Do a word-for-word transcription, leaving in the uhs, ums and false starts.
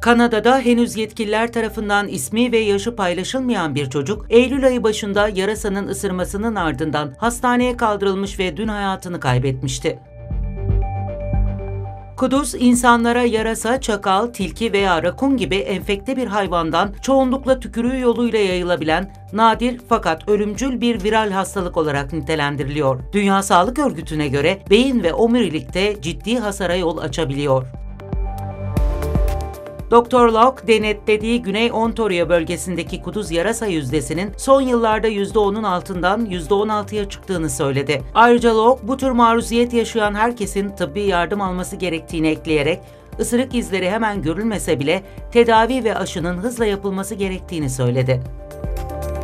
Kanada'da henüz yetkililer tarafından ismi ve yaşı paylaşılmayan bir çocuk, Eylül ayı başında yarasanın ısırmasının ardından hastaneye kaldırılmış ve dün hayatını kaybetmişti. Kuduz, insanlara yarasa, çakal, tilki veya rakun gibi enfekte bir hayvandan çoğunlukla tükürüğü yoluyla yayılabilen nadir fakat ölümcül bir viral hastalık olarak nitelendiriliyor. Dünya Sağlık Örgütü'ne göre beyin ve omurilikte ciddi hasara yol açabiliyor. doktor Locke, denetlediği Güney Ontario bölgesindeki kuduz yarasa yüzdesinin son yıllarda yüzde onun altından yüzde on altıya çıktığını söyledi. Ayrıca Locke, bu tür maruziyet yaşayan herkesin tıbbi yardım alması gerektiğini ekleyerek, ısırık izleri hemen görülmese bile tedavi ve aşının hızla yapılması gerektiğini söyledi.